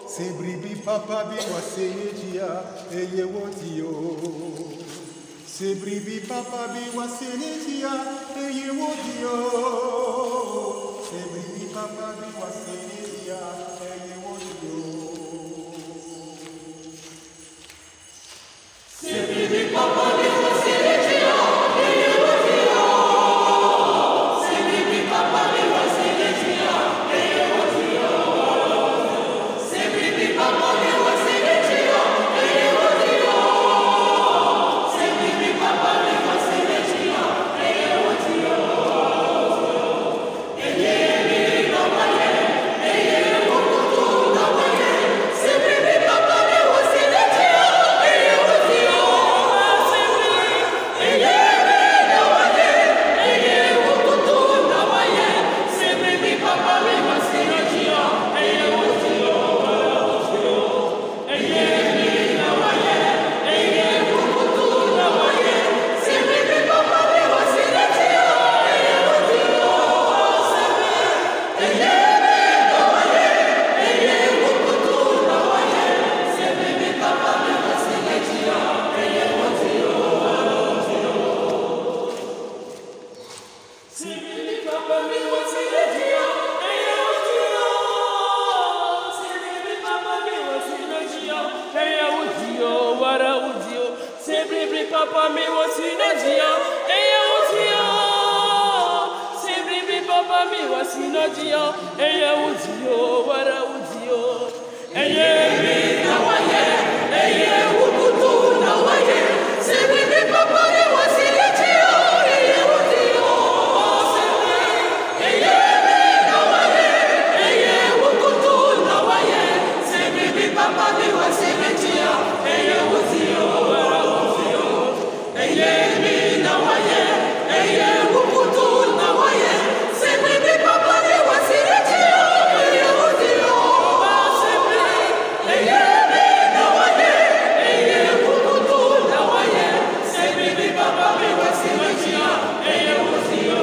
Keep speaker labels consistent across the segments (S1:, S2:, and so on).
S1: Sebribi papa bi wasenejia eye wotio. Sebribi papa bi wasenejia eye wotio. Sebribi papa bi wasenejia eye wotio. Sebribi papa bi wasenejia eye wotio. Sebribi papa bi wasenejia eye wotio. Sebribi papa bi wasenejia eye wotio. Sebribi papa bi wasenejia eye wotio. Eye mi no maye, eye wokutu no maye. Sebribi papa bi wasenejia eye wotio. Eye mi no maye, eye wokutu no maye. Sebribi papa bi wasenejia eye wotio. Papa mi wasinajia, eye wotio. Sebribi papa mi wasinajia, eye wotio, wara wotio. Eye mi na waye, eye wukutu na waye. Sebribi papa mi wasinajia, eye wotio. Eye mi na waye, eye wukutu na waye. Sebribi papa mi wasinajia, eye wotio. Eye mi na waye, eye wukutu na waye. Sebribi papa mi wasinejia, eye wotio. Eye mi na waye, eye wukutu na waye. Sebribi papa mi wasinejia, eye wotio.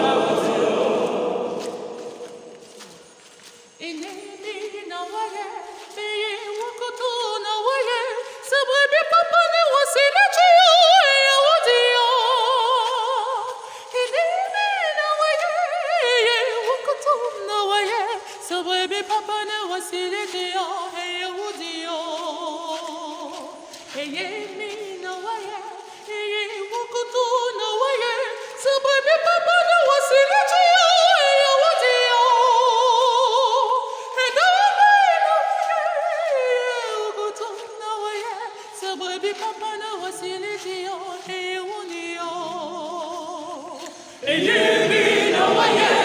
S1: Eye mi na waye, eye wukutu na waye. Sebribi papa mi wasinejia. Sebribi papa ne wasinejia, eye wotio. Eye mi na waye, eye wukutu na waye. Sebribi papa ne wasinejia, eye wotio. Eye wukutu na waye. Sebribi papa ne wasinejia, eye wotio. Eye mi na waye.